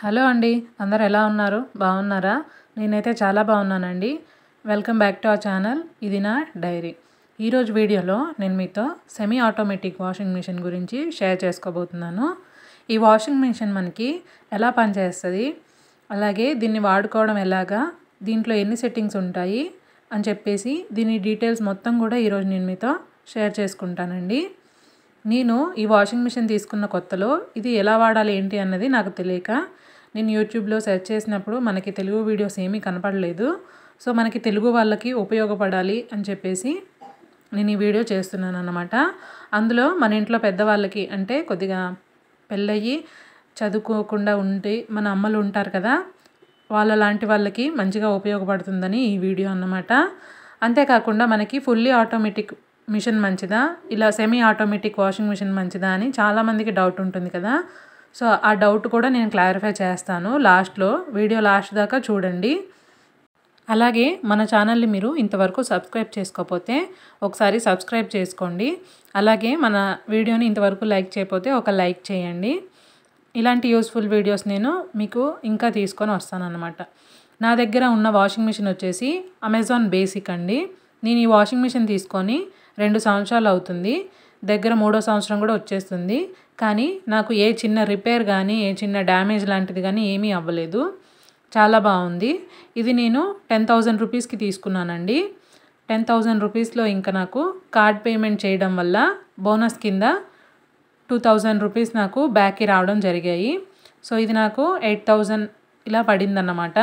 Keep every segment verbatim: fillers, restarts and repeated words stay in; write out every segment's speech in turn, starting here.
Hello అండి, అందరు ఎలా ఉన్నారు? బాగున్నారా? నేనైతే చాలా బాగున్నానండి. Welcome back to our channel. ఇది నా డైరీ. ఈరోజు వీడియోలో నేను మీతో సెమీ ఆటోమేటిక్ వాషింగ్ మిషన్ గురించి షేర్ చేసుకోబోతున్నాను. ఈ వాషింగ్ మిషన్ మనకి ఎలా పనిచేస్తుంది, అలాగే దీన్ని వాడుకోవడం ఎలాగా, దీంట్లో ఎన్ని సెట్టింగ్స్ ఉంటాయి అని చెప్పేసి దీని డీటెయిల్స్ మొత్తం కూడా ఈరోజు నేను మీతో షేర్ చేసుకుంటానండి. నేను ఈ వాషింగ్ మిషన్ తీసుకున్న కొత్తలో ఇది ఎలా వాడాలి ఏంటి అన్నది నాకు తెలియక నేను యూట్యూబ్లో సెర్చ్ చేసినప్పుడు మనకి తెలుగు వీడియోస్ ఏమీ కనపడలేదు. సో మనకి తెలుగు వాళ్ళకి ఉపయోగపడాలి అని చెప్పేసి నేను ఈ వీడియో చేస్తున్నాను అన్నమాట. అందులో మన ఇంట్లో పెద్దవాళ్ళకి, అంటే కొద్దిగా పెళ్ళయ్యి చదువుకోకుండా ఉంటే మన అమ్మలు ఉంటారు కదా, వాళ్ళ లాంటి వాళ్ళకి మంచిగా ఉపయోగపడుతుందని ఈ వీడియో అన్నమాట. అంతేకాకుండా మనకి ఫుల్లీ ఆటోమేటిక్ మిషన్ మంచిదా, ఇలా సెమీ ఆటోమేటిక్ వాషింగ్ మిషన్ మంచిదా అని చాలామందికి డౌట్ ఉంటుంది కదా. సో ఆ డౌట్ కూడా నేను క్లారిఫై చేస్తాను లాస్ట్లో. వీడియో లాస్ట్ దాకా చూడండి. అలాగే మన ఛానల్ని మీరు ఇంతవరకు సబ్స్క్రైబ్ చేసుకోకపోతే ఒకసారి సబ్స్క్రైబ్ చేసుకోండి. అలాగే మన వీడియోని ఇంతవరకు లైక్ చేయకపోతే ఒక లైక్ చేయండి. ఇలాంటి యూస్ఫుల్ వీడియోస్ నేను మీకు ఇంకా తీసుకొని వస్తానన్నమాట. నా దగ్గర ఉన్న వాషింగ్ మిషన్ వచ్చేసి అమెజాన్ బేసిక్ అండి. నేను ఈ వాషింగ్ మిషన్ తీసుకొని రెండు సంవత్సరాలు అవుతుంది, దగ్గర మూడో సంవత్సరం కూడా వచ్చేస్తుంది. కానీ నాకు ఏ చిన్న రిపేర్ కానీ ఏ చిన్న డ్యామేజ్ లాంటిది కానీ ఏమీ అవ్వలేదు. చాలా బాగుంది. ఇది నేను టెన్ థౌజండ్ రూపీస్కి తీసుకున్నానండి. టెన్ థౌజండ్ రూపీస్లో ఇంకా నాకు కార్డ్ పేమెంట్ చేయడం వల్ల బోనస్ కింద టూ థౌజండ్ రూపీస్ నాకు బ్యాక్కి రావడం జరిగాయి. సో ఇది నాకు ఎయిట్ థౌజండ్ ఇలా పడిందన్నమాట.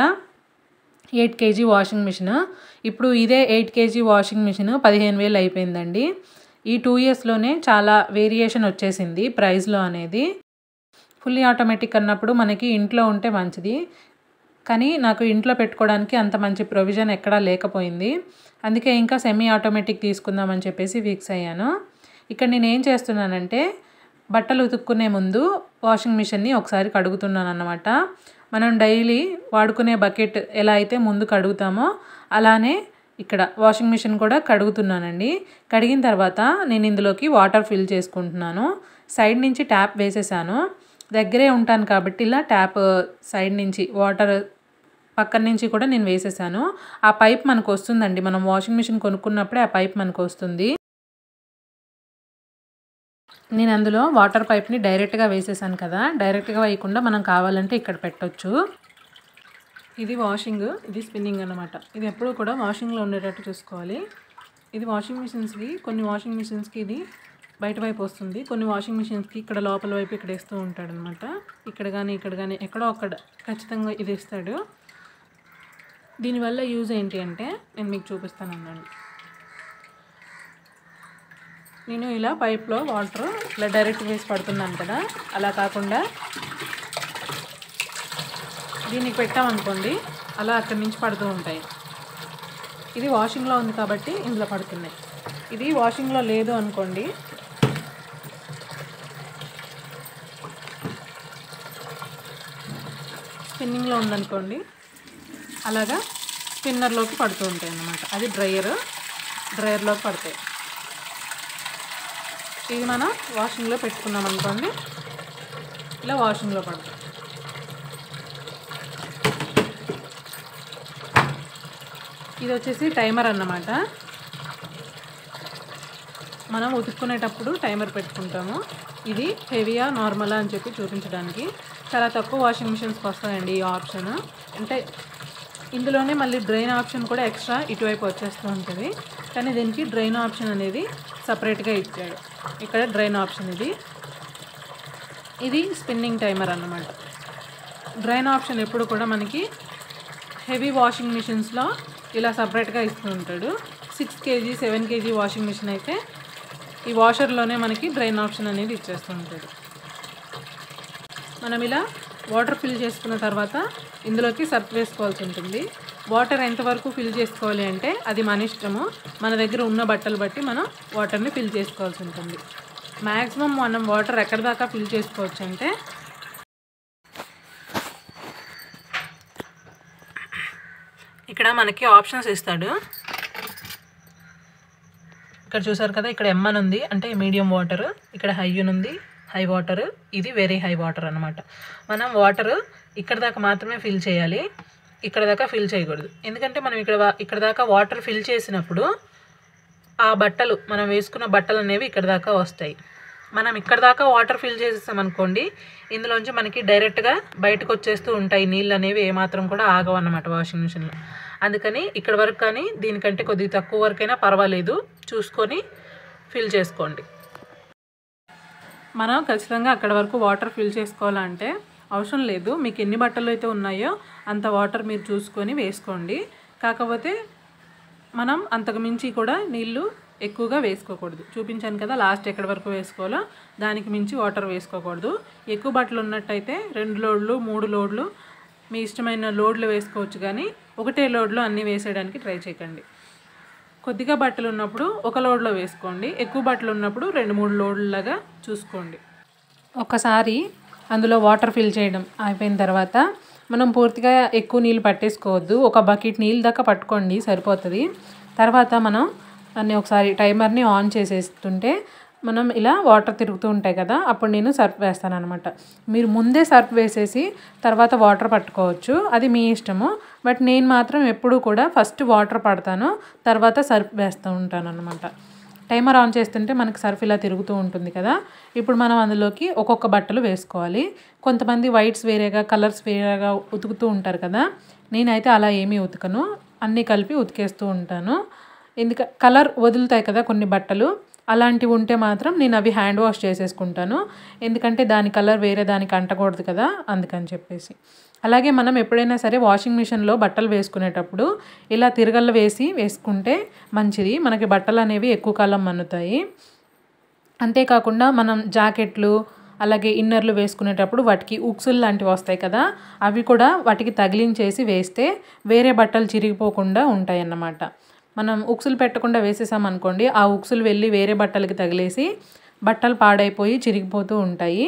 Eight KG washing machine. ఇప్పుడు ఇదే ఎయిట్ కేజీ వాషింగ్ మిషన్ పదిహేను వేలు అయిపోయిందండి. ఈ టూ ఇయర్స్లోనే చాలా వేరియేషన్ వచ్చేసింది ప్రైస్లో అనేది. ఫుల్లీ ఆటోమేటిక్ అన్నప్పుడు మనకి ఇంట్లో ఉంటే మంచిది, కానీ నాకు ఇంట్లో పెట్టుకోవడానికి అంత మంచి ప్రొవిజన్ ఎక్కడా లేకపోయింది. అందుకే ఇంకా సెమీ ఆటోమేటిక్ తీసుకుందామని చెప్పేసి ఫిక్స్ అయ్యాను. ఇక్కడ నేను ఏం చేస్తున్నానంటే బట్టలు ఉతుక్కునే ముందు వాషింగ్ మిషన్ని ఒకసారి కడుగుతున్నాను అన్నమాట. మనం డైలీ వాడుకునే బకెట్ ఎలా అయితే ముందు కడుగుతామో అలానే ఇక్కడ వాషింగ్ మిషన్ కూడా కడుగుతున్నానండి. కడిగిన తర్వాత నేను ఇందులోకి వాటర్ ఫిల్ చేసుకుంటున్నాను. సైడ్ నుంచి ట్యాప్ వేసేసాను. దగ్గరే ఉంటాను కాబట్టి ఇలా ట్యాప్ సైడ్ నుంచి వాటర్ పక్కన నుంచి కూడా నేను వేసేసాను. ఆ పైప్ మనకు వస్తుందండి, మనం వాషింగ్ మిషన్ కొనుక్కున్నప్పుడే ఆ పైప్ మనకు వస్తుంది. నేను అందులో వాటర్ పైప్ని డైరెక్ట్గా వేసేసాను కదా, డైరెక్ట్గా వేయకుండా మనం కావాలంటే ఇక్కడ పెట్టొచ్చు. ఇది వాషింగ్, ఇది స్పిన్నింగ్ అన్నమాట. ఇది ఎప్పుడూ కూడా వాషింగ్లో ఉండేటట్టు చూసుకోవాలి. ఇది వాషింగ్ మిషన్స్కి, కొన్ని వాషింగ్ మిషన్స్కి ఇది బయట వైపు వస్తుంది, కొన్ని వాషింగ్ మిషన్స్కి ఇక్కడ లోపల వైపు ఇక్కడ వేస్తూ ఉంటాడు అనమాట. ఇక్కడ కానీ ఇక్కడ కానీ ఎక్కడో అక్కడ ఖచ్చితంగా ఇది ఇస్తాడు. దీనివల్ల యూజ్ ఏంటి అంటే నేను మీకు చూపిస్తాను అన్నాను. నేను ఇలా పైప్లో వాటర్ ఇలా డైరెక్ట్ వేసి పడుతున్నాను కదా, అలా కాకుండా దీనికి పెట్టామనుకోండి అలా అక్కడి నుంచి పడుతూ ఉంటాయి. ఇది వాషింగ్లో ఉంది కాబట్టి ఇందులో పడుతున్నాయి. ఇది వాషింగ్లో లేదు అనుకోండి, స్పిన్నింగ్లో ఉందనుకోండి, అలాగా స్పిన్నర్లోకి పడుతూ ఉంటాయి అన్నమాట. అది డ్రయర్, డ్రయర్లోకి పడతాయి. ఇది మనం వాషింగ్లో పెట్టుకున్నాం అనుకోండి, ఇలా వాషింగ్లో పడతాయి. ఇది వచ్చేసి టైమర్ అన్నమాట. మనం ఉతుక్కునేటప్పుడు టైమర్ పెట్టుకుంటాము. ఇది హెవీయా నార్మలా అని చెప్పి చూపించడానికి. చాలా తక్కువ వాషింగ్ మిషన్స్కి వస్తాయండి ఈ ఆప్షన్. అంటే ఇందులోనే మళ్ళీ డ్రైన్ ఆప్షన్ కూడా ఎక్స్ట్రా ఇటువైపు వచ్చేస్తూ ఉంటుంది, కానీ దీనికి డ్రైన్ ఆప్షన్ అనేది సపరేట్గా ఇచ్చాడు. ఇక్కడ డ్రైన్ ఆప్షన్ ఇది. ఇది స్పిన్నింగ్ టైమర్ అన్నమాట. డ్రైన్ ఆప్షన్ ఎప్పుడు కూడా మనకి హెవీ వాషింగ్ మిషన్స్లో ఇలా సపరేట్గా ఇస్తూ ఉంటాడు. Six KG seven KG washing machine అయితే ఈ వాషర్లోనే మనకి డ్రైన్ ఆప్షన్ అనేది ఇచ్చేస్తూ ఉంటాడు. మనం ఇలా వాటర్ ఫిల్ చేసుకున్న తర్వాత ఇందులోకి సర్ఫ్ వేసుకోవాల్సి ఉంటుంది. వాటర్ ఎంతవరకు ఫిల్ చేసుకోవాలి అంటే అది మన ఇష్టము, మన దగ్గర ఉన్న బట్టలు బట్టి మనం వాటర్ని ఫిల్ చేసుకోవాల్సి ఉంటుంది. మ్యాక్సిమం మనం వాటర్ ఎక్కడి దాకా ఫిల్ చేసుకోవచ్చు అంటే ఇక్కడ మనకి ఆప్షన్స్ ఇస్తాడు. ఇక్కడ చూసారు కదా, ఇక్కడ ఎమ్ అని ఉంది అంటే మీడియం వాటర్, ఇక్కడ హై అని ఉంది, హై వాటర్, ఇది వెరీ హై వాటర్ అనమాట. మనం వాటర్ ఇక్కడ దాకా మాత్రమే ఫిల్ చేయాలి, ఇక్కడ దాకా ఫిల్ చేయకూడదు. ఎందుకంటే మనం ఇక్కడ ఇక్కడ దాకా వాటర్ ఫిల్ చేసినప్పుడు ఆ బట్టలు మనం వేసుకున్న బట్టలు అనేవి ఇక్కడ దాకా వస్తాయి. మనం ఇక్కడ దాకా వాటర్ ఫిల్ చేసేసామనుకోండి, ఇందులోంచి మనకి డైరెక్ట్గా బయటకు వచ్చేస్తూ ఉంటాయి నీళ్ళు అనేవి, ఏమాత్రం కూడా ఆగవు అన్నమాట వాషింగ్ మిషన్లో. అందుకని ఇక్కడ వరకు కానీ దీనికంటే కొద్దిగా తక్కువ వరకైనా పర్వాలేదు, చూసుకొని ఫిల్ చేసుకోండి. మనం ఖచ్చితంగా అక్కడ వరకు వాటర్ ఫిల్ చేసుకోవాలంటే అవసరం లేదు, మీకు ఎన్ని బట్టలు అయితే ఉన్నాయో అంత వాటర్ మీరు చూసుకొని వేసుకోండి. కాకపోతే మనం అంతకు మించి కూడా నీళ్ళు ఎక్కువగా వేసుకోకూడదు. చూపించాను కదా లాస్ట్ ఎక్కడి వరకు వేసుకోవాలో, దానికి మించి వాటర్ వేసుకోకూడదు. ఎక్కువ బట్టలు ఉన్నట్టయితే రెండు లోడ్లు మూడు లోడ్లు మీ ఇష్టమైన లోడ్లు వేసుకోవచ్చు, కానీ ఒకటే లోడ్లో అన్నీ వేసేయడానికి ట్రై చేయకండి. కొద్దిగా బట్టలు ఉన్నప్పుడు ఒక లోడ్లో వేసుకోండి, ఎక్కువ బట్టలు ఉన్నప్పుడు రెండు మూడు లోడ్లలాగా చూసుకోండి. ఒకసారి అందులో వాటర్ ఫిల్ చేయడం అయిపోయిన తర్వాత మనం పూర్తిగా ఎక్కువ నీళ్ళు పట్టేసుకోవద్దు, ఒక బకెట్ నీళ్ళు దాకా పట్టుకోండి సరిపోతుంది. తర్వాత మనం దాన్ని ఒకసారి టైమర్ని ఆన్ చేసేస్తుంటే మనం ఇలా వాటర్ తిరుగుతూ ఉంటాయి కదా, అప్పుడు నేను సర్ఫ్ వేస్తాను అనమాట. మీరు ముందే సర్ఫ్ వేసేసి తర్వాత వాటర్ పట్టుకోవచ్చు, అది మీ ఇష్టము. బట్ నేను మాత్రం ఎప్పుడూ కూడా ఫస్ట్ వాటర్ పడతాను, తర్వాత సర్ఫ్ వేస్తూ ఉంటాను అనమాట. టైమర్ ఆన్ చేస్తుంటే మనకి సర్ఫ్ ఇలా తిరుగుతూ ఉంటుంది కదా. ఇప్పుడు మనం అందులోకి ఒక్కొక్క బట్టలు వేసుకోవాలి. కొంతమంది వైట్స్ వేరేగా కలర్స్ వేరేగా ఉతుకుతూ ఉంటారు కదా, నేనైతే అలా ఏమీ ఉతకను, అన్నీ కలిపి ఉతికేస్తూ ఉంటాను. ఎందుక కలర్ వదులుతాయి కదా కొన్ని బట్టలు, అలాంటివి ఉంటే మాత్రం నేను అవి హ్యాండ్ వాష్ చేసేసుకుంటాను, ఎందుకంటే దాని కలర్ వేరే దానికి అంటకూడదు కదా, అందుకని చెప్పేసి. అలాగే మనం ఎప్పుడైనా సరే వాషింగ్ మిషన్లో బట్టలు వేసుకునేటప్పుడు ఇలా తిరగళ్ళు వేసి వేసుకుంటే మంచిది, మనకి బట్టలు అనేవి ఎక్కువ కాలం మన్నుతాయి. అంతేకాకుండా మనం జాకెట్లు అలాగే ఇన్నర్లు వేసుకునేటప్పుడు వాటికి ఉక్సులు లాంటివి వస్తాయి కదా, అవి కూడా వాటికి తగిలించేసి వేస్తే వేరే బట్టలు చిరిగిపోకుండా ఉంటాయి అన్నమాట. మనం ఉక్సులు పెట్టకుండా వేసేసామనుకోండి, ఆ ఉక్సులు వెళ్ళి వేరే బట్టలకి తగిలేసి బట్టలు పాడైపోయి చిరిగిపోతూ ఉంటాయి.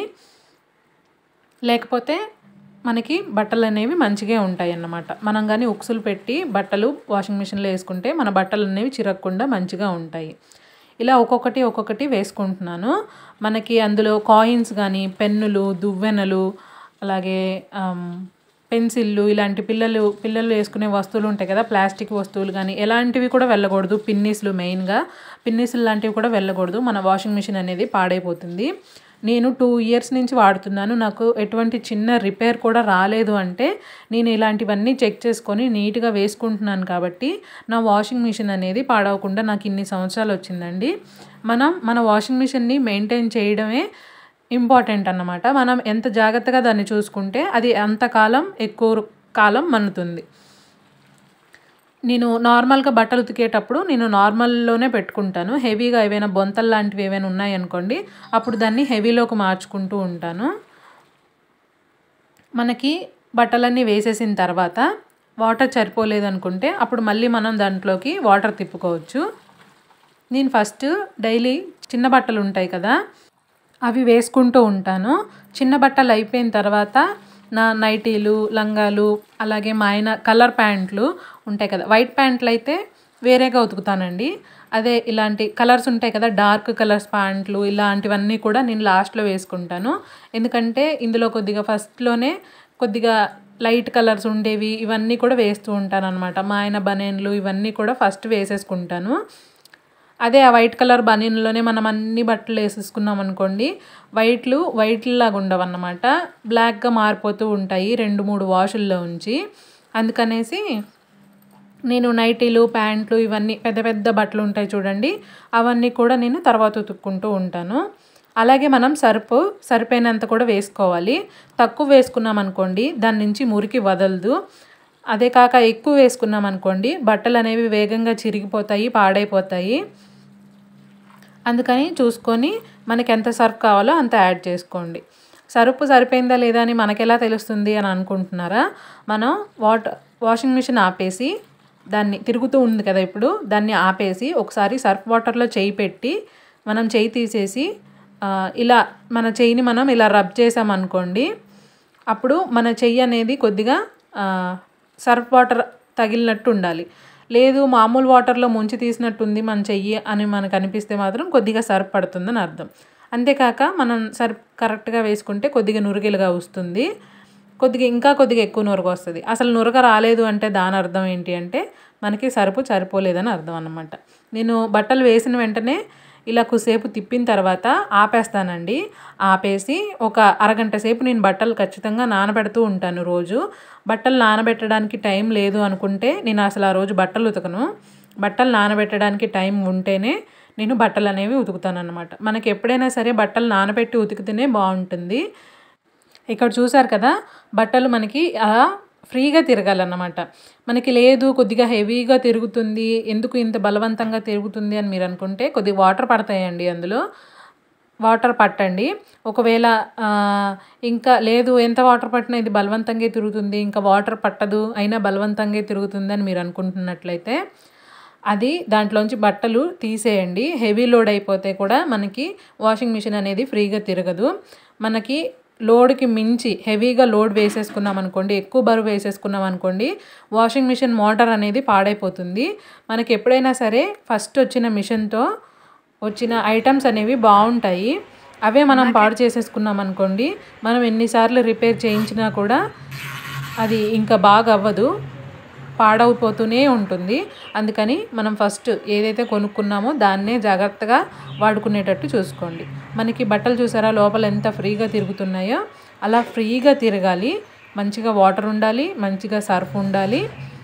లేకపోతే మనకి బట్టలు అనేవి మంచిగా ఉంటాయి అన్నమాట. మనం కానీ ఉక్సులు పెట్టి బట్టలు వాషింగ్ మిషన్లో వేసుకుంటే మన బట్టలు అనేవి చిరగకుండా మంచిగా ఉంటాయి. ఇలా ఒక్కొక్కటి ఒక్కొక్కటి వేసుకుంటున్నాను. మనకి అందులో కాయిన్స్ కానీ పెన్నులు దువ్వెనలు అలాగే పెన్సిళ్ళు ఇలాంటి పిల్లలు పిల్లలు వేసుకునే వస్తువులు ఉంటాయి కదా, ప్లాస్టిక్ వస్తువులు కానీ ఎలాంటివి కూడా వెళ్ళకూడదు. పిన్నీసులు మెయిన్గా పిన్నీసులు లాంటివి కూడా వెళ్ళకూడదు, మన వాషింగ్ మిషన్ అనేది పాడైపోతుంది. నేను టూ ఇయర్స్ నుంచి వాడుతున్నాను, నాకు ఎటువంటి చిన్న రిపేర్ కూడా రాలేదు. అంటే నేను ఇలాంటివన్నీ చెక్ చేసుకొని నీట్గా వేసుకుంటున్నాను కాబట్టి నా వాషింగ్ మిషన్ అనేది పాడవకుండా నాకు ఇన్ని సంవత్సరాలు వచ్చిందండి. మనం మన వాషింగ్ మిషన్ని మెయింటైన్ చేయడమే ఇంపార్టెంట్ అన్నమాట. మనం ఎంత జాగ్రత్తగా దాన్ని చూసుకుంటే అది అంతకాలం ఎక్కువ కాలం మన్నుతుంది. నేను నార్మల్గా బట్టలు ఉతికేటప్పుడు నేను నార్మల్లోనే పెట్టుకుంటాను. హెవీగా ఏవైనా బొంతలు లాంటివి ఏవైనా ఉన్నాయనుకోండి, అప్పుడు దాన్ని హెవీలోకి మార్చుకుంటూ ఉంటాను. మనకి బట్టలన్నీ వేసేసిన తర్వాత వాటర్ సరిపోలేదనుకుంటే అప్పుడు మళ్ళీ మనం దాంట్లోకి వాటర్ తిప్పుకోవచ్చు. నేను ఫస్ట్ డైలీ చిన్న బట్టలు ఉంటాయి కదా అవి వేసుకుంటూ ఉంటాను. చిన్న బట్టలు అయిపోయిన తర్వాత నా నైటీలు లంగాలు అలాగే మా ఆయన కలర్ ప్యాంట్లు ఉంటాయి కదా, వైట్ ప్యాంట్లు అయితే వేరేగా ఉతుకుతానండి. అదే ఇలాంటి కలర్స్ ఉంటాయి కదా డార్క్ కలర్స్ ప్యాంట్లు ఇలాంటివన్నీ కూడా నేను లాస్ట్లో వేసుకుంటాను. ఎందుకంటే ఇందులో కొద్దిగా ఫస్ట్లోనే కొద్దిగా లైట్ కలర్స్ ఉండేవి ఇవన్నీ కూడా వేస్తూ ఉంటాను అనమాట. మా ఆయన బనీన్లు ఇవన్నీ కూడా ఫస్ట్ వేసేసుకుంటాను. అదే ఆ వైట్ కలర్ బనీన్లోనే మనం అన్ని బట్టలు వేసేసుకున్నాం అనుకోండి, వైట్లు వైట్లాగా ఉండవు అన్నమాట, బ్లాక్గా మారిపోతూ ఉంటాయి రెండు మూడు వాషుల్లో ఉంచి. అందుకనేసి నేను నైటీలు ప్యాంట్లు ఇవన్నీ పెద్ద పెద్ద బట్టలు ఉంటాయి చూడండి, అవన్నీ కూడా నేను తర్వాత ఉతుక్కుంటూ ఉంటాను. అలాగే మనం సర్పు సరిపోయినంత కూడా వేసుకోవాలి. తక్కువ వేసుకున్నాం అనుకోండి దాని నుంచి మురికి వదలదు. అదే కాక ఎక్కువ వేసుకున్నాం అనుకోండి బట్టలు అనేవి వేగంగా చిరిగిపోతాయి, పాడైపోతాయి. అందుకని చూసుకొని మనకి ఎంత సర్ఫ్ కావాలో అంత యాడ్ చేసుకోండి. సర్ఫ్ సరిపోయిందా లేదా అని మనకెలా తెలుస్తుంది అని అనుకుంటున్నారా? మనం వాటర్ వాషింగ్ మిషన్ ఆపేసి దాన్ని తిరుగుతూ ఉంది కదా, ఇప్పుడు దాన్ని ఆపేసి ఒకసారి సర్ఫ్ వాటర్లో చేయి పెట్టి మనం చేయి తీసేసి ఇలా మన చెయ్యిని మనం ఇలా రబ్ చేసామనుకోండి, అప్పుడు మన చెయ్యి అనేది కొద్దిగా సర్ఫ్ వాటర్ తగిలినట్టు ఉండాలి. లేదు మామూలు వాటర్లో ముంచి తీసినట్టుంది మన చెయ్యి అని మనకు అనిపిస్తే మాత్రం కొద్దిగా సర్ఫ్ పడుతుందని అర్థం. అంతేకాక మనం సర్ కరెక్ట్గా వేసుకుంటే కొద్దిగా నురిగిలుగా వస్తుంది, కొద్దిగా ఇంకా కొద్దిగా ఎక్కువ నురగ వస్తుంది. అసలు నురగ రాలేదు అంటే దాని అర్థం ఏంటి అంటే మనకి సరుపు సరిపోలేదని అర్థం అన్నమాట. నేను బట్టలు వేసిన వెంటనే ఇలా కొద్దిసేపు తిప్పిన తర్వాత ఆపేస్తానండి. ఆపేసి ఒక అరగంట సేపు నేను బట్టలు ఖచ్చితంగా నానబెడుతూ ఉంటాను రోజు. బట్టలు నానబెట్టడానికి టైం లేదు అనుకుంటే నేను అసలు ఆ రోజు బట్టలు ఉతకను. బట్టలు నానబెట్టడానికి టైం ఉంటేనే నేను బట్టలు అనేవి ఉతుకుతాను అన్నమాట. మనకి ఎప్పుడైనా సరే బట్టలు నానబెట్టి ఉతికితేనే బాగుంటుంది. ఇక్కడ చూసారు కదా, బట్టలు మనకి అలా ఫ్రీగా తిరగాలన్నమాట. మనకి లేదు కొద్దిగా హెవీగా తిరుగుతుంది, ఎందుకు ఇంత బలవంతంగా తిరుగుతుంది అని మీరు అనుకుంటే కొద్దిగా వాటర్ పడతాయండి అందులో. వాటర్ పట్టండి. ఒకవేళ ఇంకా లేదు ఎంత వాటర్ పట్టినా ఇది బలవంతంగా తిరుగుతుంది, ఇంకా వాటర్ పట్టదు అయినా బలవంతంగా తిరుగుతుంది అని మీరు అనుకుంటున్నట్లయితే అది దాంట్లోంచి బట్టలు తీసేయండి. హెవీ లోడ్ అయిపోతే కూడా మనకి వాషింగ్ మిషన్ అనేది ఫ్రీగా తిరగదు. మనకి లోడ్కి మించి హెవీగా లోడ్ వేసేసుకున్నాం అనుకోండి, ఎక్కువ బరువు వేసేసుకున్నాం అనుకోండి, వాషింగ్ మిషన్ మోటార్ అనేది పాడైపోతుంది. మనకి ఎప్పుడైనా సరే ఫస్ట్ వచ్చిన మిషన్తో వచ్చిన ఐటమ్స్ అనేవి బాగుంటాయి, అవే మనం పాడు చేసేసుకున్నాం అనుకోండి, మనం ఎన్నిసార్లు రిపేర్ చేయించినా కూడా అది ఇంకా బాగా అవ్వదు, పాడైపోతూనే ఉంటుంది. అందుకని మనం ఫస్ట్ ఏదైతే కొనుక్కున్నామో దాన్నే జాగ్రత్తగా వాడుకునేటట్టు చూసుకోండి. మనకి బట్టలు చూసారా లోపల ఎంత ఫ్రీగా తిరుగుతున్నాయో, అలా ఫ్రీగా తిరగాలి. మంచిగా వాటర్ ఉండాలి, మంచిగా సర్ఫ్ ఉండాలి,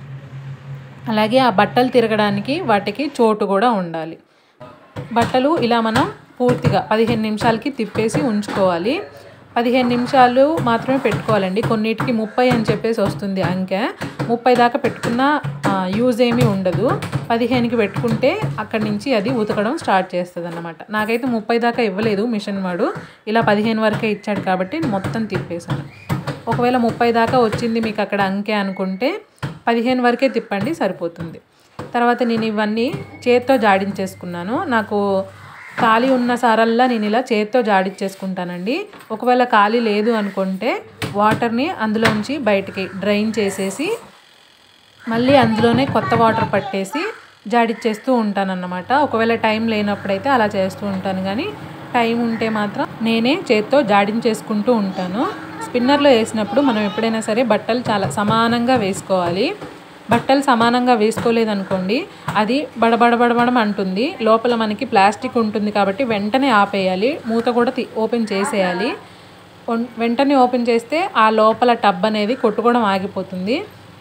అలాగే ఆ బట్టలు తిరగడానికి వాటికి చోటు కూడా ఉండాలి. బట్టలు ఇలా మనం పూర్తిగా పదిహేను నిమిషాలకి తిప్పేసి ఉంచుకోవాలి. పదిహేను నిమిషాలు మాత్రమే పెట్టుకోవాలండి. కొన్నిటికి ముప్పై అని చెప్పేసి వస్తుంది అంకె. ముప్పై దాకా పెట్టుకున్న యూజ్ ఏమీ ఉండదు. పదిహేనుకి పెట్టుకుంటే అక్కడి నుంచి అది ఉతకడం స్టార్ట్ చేస్తుంది అన్నమాట. నాకైతే ముప్పై దాకా ఇవ్వలేదు మిషన్ వాడు, ఇలా పదిహేను వరకే ఇచ్చాడు కాబట్టి మొత్తం తిప్పేశాను. ఒకవేళ ముప్పై దాకా వచ్చింది మీకు అక్కడ అంకె అనుకుంటే పదిహేను వరకే తిప్పండి, సరిపోతుంది. తర్వాత నేను ఇవన్నీ చేత్తో జాడించేసుకున్నాను. నాకు ఖాళీ ఉన్న సారల్లా నేను ఇలా చేత్తో జాడించేసుకుంటానండి. ఒకవేళ ఖాళీ లేదు అనుకుంటే వాటర్ని అందులోంచి బయటికి డ్రైన్ చేసేసి మళ్ళీ అందులోనే కొత్త వాటర్ పట్టేసి జాడిచ్చేస్తూ ఉంటానన్నమాట. ఒకవేళ టైం లేనప్పుడైతే అలా చేస్తూ ఉంటాను, కానీ టైం ఉంటే మాత్రం నేనే చేత్తో జాడించేసుకుంటూ ఉంటాను. స్పిన్నర్లో వేసినప్పుడు మనం ఎప్పుడైనా సరే బట్టలు చాలా సమానంగా వేసుకోవాలి. బట్టలు సమానంగా వేసుకోలేదనుకోండి అది బడబడబడబడం అంటుంది. లోపల మనకి ప్లాస్టిక్ ఉంటుంది కాబట్టి వెంటనే ఆపేయాలి, మూత కూడా ఓపెన్ చేసేయాలి. వెంటనే ఓపెన్ చేస్తే ఆ లోపల టబ్ అనేది కొట్టుకోవడం ఆగిపోతుంది,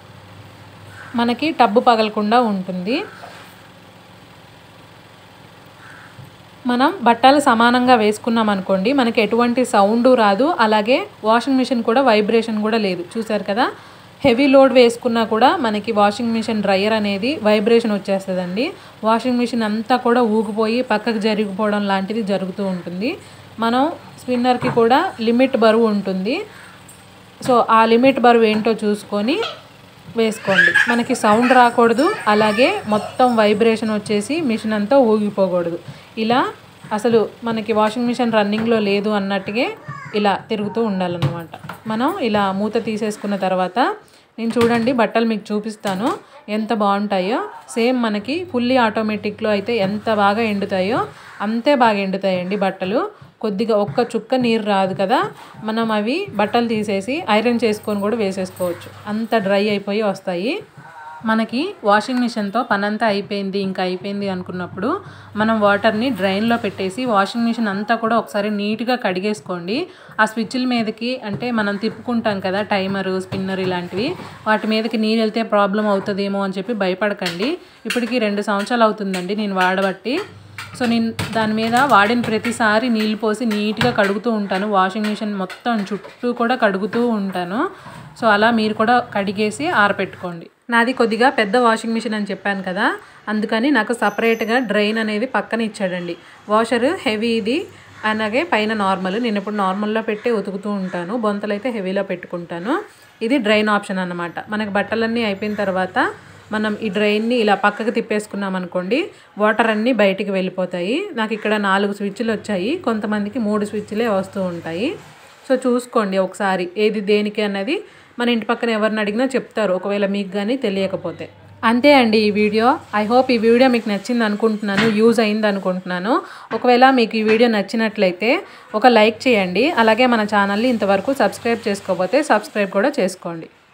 మనకి టబ్బు పగలకుండా ఉంటుంది. మనం బట్టలు సమానంగా వేసుకున్నాం అనుకోండి మనకి ఎటువంటి సౌండ్ రాదు, అలాగే వాషింగ్ మిషన్ కూడా వైబ్రేషన్ కూడా లేదు. చూసారు కదా, హెవీ లోడ్ వేసుకున్నా కూడా మనకి వాషింగ్ మిషన్ డ్రయర్ అనేది వైబ్రేషన్ వచ్చేస్తుందండి. వాషింగ్ మిషన్ అంతా కూడా ఊగిపోయి పక్కకు జరిగిపోవడం లాంటిది జరుగుతూ ఉంటుంది. మనం స్పిన్నర్కి కూడా లిమిట్ బరువు ఉంటుంది, సో ఆ లిమిట్ బరువు ఏంటో చూసుకొని వేసుకోండి. మనకి సౌండ్ రాకూడదు, అలాగే మొత్తం వైబ్రేషన్ వచ్చేసి మిషన్ అంతా ఊగిపోకూడదు. ఇలా అసలు మనకి వాషింగ్ మిషన్ రన్నింగ్లో లేదు అన్నట్టుగా ఇలా తిరుగుతూ ఉండాలన్నమాట. మనం ఇలా మూత తీసేసుకున్న తర్వాత నేను చూడండి బట్టలు మీకు చూపిస్తాను ఎంత బాగుంటాయో. సేమ్ మనకి ఫుల్లీ ఆటోమేటిక్లో అయితే ఎంత బాగా ఎండుతాయో అంతే బాగా ఎండుతాయండి బట్టలు. కొద్దిగా ఒక్క చుక్క నీరు రాదు కదా, మనం అవి బట్టలు తీసేసి ఐరన్ చేసుకొని కూడా వేసేసుకోవచ్చు, అంత డ్రై అయిపోయి వస్తాయి. మనకి వాషింగ్ మిషన్తో పనంతా అయిపోయింది ఇంకా అయిపోయింది అనుకున్నప్పుడు మనం వాటర్ని డ్రైన్లో పెట్టేసి వాషింగ్ మిషన్ అంతా కూడా ఒకసారి నీట్గా కడిగేసుకోండి. ఆ స్విచ్ల మీదకి అంటే మనం తిప్పుకుంటాం కదా టైమరు, స్పిన్నర్ ఇలాంటివి, వాటి మీదకి నీరు వెళ్తే ప్రాబ్లం అవుతుందేమో అని చెప్పి భయపడకండి. ఇప్పటికి రెండు సంవత్సరాలు అవుతుందండి నేను వాడబట్టి. సో నేను దాని మీద వాడిన ప్రతిసారి నీళ్ళు పోసి నీట్గా కడుగుతూ ఉంటాను, వాషింగ్ మిషన్ మొత్తం చుట్టూ కూడా కడుగుతూ ఉంటాను. సో అలా మీరు కూడా కడిగేసి ఆరపెట్టుకోండి. నాది కొద్దిగా పెద్ద వాషింగ్ మిషన్ అని చెప్పాను కదా, అందుకని నాకు సపరేట్గా డ్రైన్ అనేది పక్కన ఇచ్చాడండి. వాషర్ హెవీది అలాగే పైన నార్మల్, నేను ఇప్పుడు నార్మల్లో పెట్టి ఉతుకుతూ ఉంటాను, బొంతలు అయితే హెవీలో పెట్టుకుంటాను. ఇది డ్రైన్ ఆప్షన్ అన్నమాట. మనకు బట్టలన్నీ అయిపోయిన తర్వాత మనం ఈ డ్రైన్ని ఇలా పక్కకు తిప్పేసుకున్నాం అనుకోండి వాటర్ అన్నీ బయటికి వెళ్ళిపోతాయి. నాకు ఇక్కడ నాలుగు స్విచ్లు వచ్చాయి, కొంతమందికి మూడు స్విచ్లే వస్తూ ఉంటాయి. సో చూసుకోండి ఒకసారి ఏది దేనికి అన్నది, మన ఇంటి పక్కన ఎవరిని అడిగినా చెప్తారు ఒకవేళ మీకు కానీ తెలియకపోతే. అంతే అండి ఈ వీడియో. ఐ హోప్ ఈ వీడియో మీకు నచ్చింది అనుకుంటున్నాను, యూజ్ అయింది అనుకుంటున్నాను. ఒకవేళ మీకు ఈ వీడియో నచ్చినట్లయితే ఒక లైక్ చేయండి. అలాగే మన ఛానల్ని ఇంతవరకు సబ్స్క్రైబ్ చేసుకోకపోతే సబ్స్క్రైబ్ కూడా చేసుకోండి.